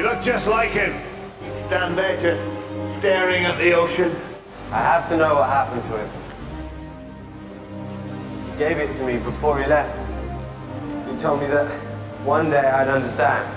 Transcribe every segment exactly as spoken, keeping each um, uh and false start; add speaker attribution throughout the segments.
Speaker 1: look just like him. He'd stand there just staring at the ocean.
Speaker 2: I have to know what happened to him. He gave it to me before he left. He told me that one day I'd understand.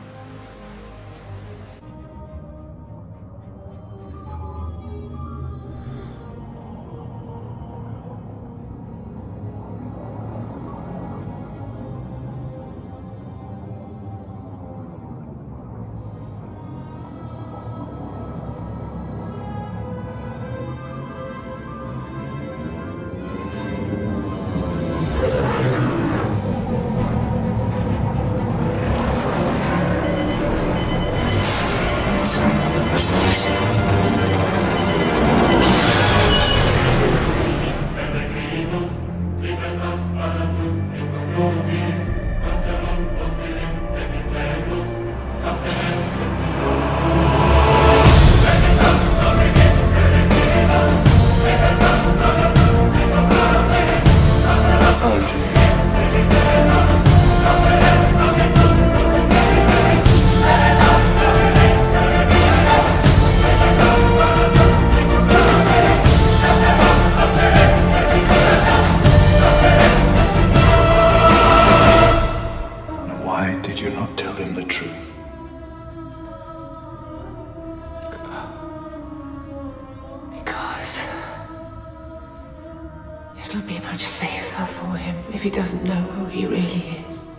Speaker 3: Why did you not tell him the truth?
Speaker 4: Because it'll be much safer for him if he doesn't know who he really is.